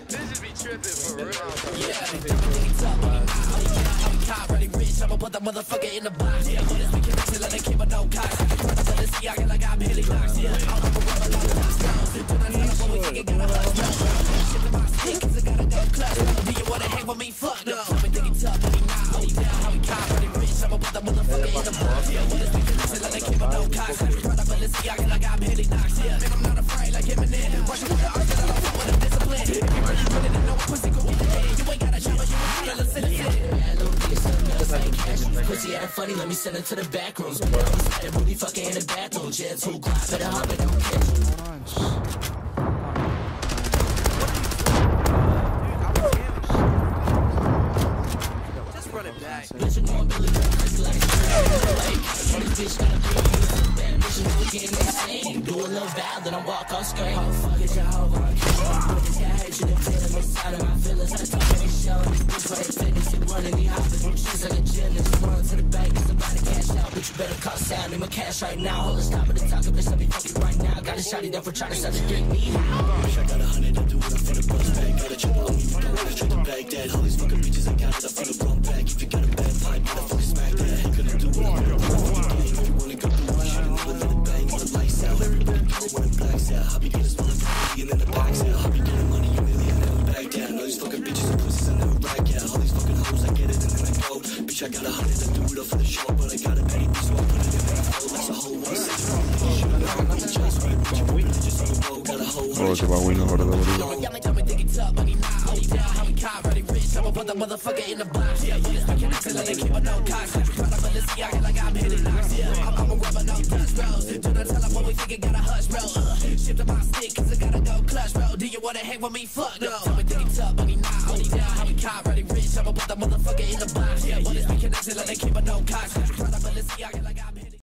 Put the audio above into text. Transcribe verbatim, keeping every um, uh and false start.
Bitches be tripping for real. I'ma put that motherfucker in the box. Yeah, but it's making me feel like they keep a no cost. Let's see, I get like I'm Haley Knox. Yeah, I'm a rubber like touchdowns. Do not tell them what we think, got a hush now. Shit to my stick, cause I gotta go clutch. Do you wanna hang with me? Fuck no. I've been thinking tough, but he not hold down. How he cop, really rich. I'ma put that motherfucker in the box. Yeah, but it's making me feel like they keep a no cost. Let's see, I get like I'm Haley Knox. Yeah, man, I'm not afraid like Eminem. Rushing with the arms that I don't fuck with the discipline. If you really really didn't know what pussy go with the head, you ain't gotta shower, you ain't gotta listen to it. Pussy ain't funny, let me send it to the back rooms. That booty fucking in the bathroom. Jet two glass, better hop it, don't catch. Just run it back. Bitch, I'm going Billy Burns like bitch gotta be bad. Bitch, I'm getting insane. Do a little bad, then I walk off screen. Oh, fuck it, y'all over. I hate you to feel it inside of my feelings. I talk any show, this bitch for their fitness. You running the office, she's like a gymnast. Run to the bank, get somebody cash out. Bitch, you better call Sam, need my cash right now. Hold on, stop at the talk, bitch, let me fuck you right now. Got a shotty down for trying to sell the drink me. Bitch, I got a hundred to do it, I'm finna bust back. Got a triple on me, you don't wanna straight to Baghdad. All these fucking bitches, I got it, I'm finna run back. If you got a bad pipe, better fucking smack that. Ain't gonna do it, I'm gonna run the game. If you wanna go through it, you don't wanna let it bang. When the lights out, everybody go when it blacks out. I'll be getting smaller, and then the backs out. I'll be getting money, you really ain't never back down. All these fucking bitches and pussies, I never back out. All these fucking hoes, I get it, and then I go. Bitch, I got a hundred to do it up for the show, but I got a petty piece, so I put it in my flow. That's a whole one six. Oh, se va bueno ahora de verdad. I'ma put that motherfucker in the box. Yeah, yeah, I can't tell they keep a no cost. Let's see, I get like I'm hitting knocks. Yeah, I'm a rubber, no dust, bro. Do not tell them what we think, it got a hush, bro. Uh, shift to my stick, cause I gotta go clutch, bro. Do you wanna hang with me? Fuck no. Tell me think it's up, but he not hold down. How he cop, ready rich. I'ma put that motherfucker in the box. Yeah, but it's making it till they keep a no cost. Let's see, I get like I'm